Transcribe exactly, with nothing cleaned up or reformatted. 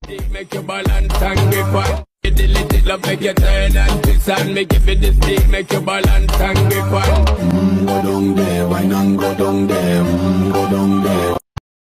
stick, make your balance and grip on. The little love make you turn and twist and make you feel the stick, make your balance and grip on. Mm, go down there, why not go down there? Mm, go down there.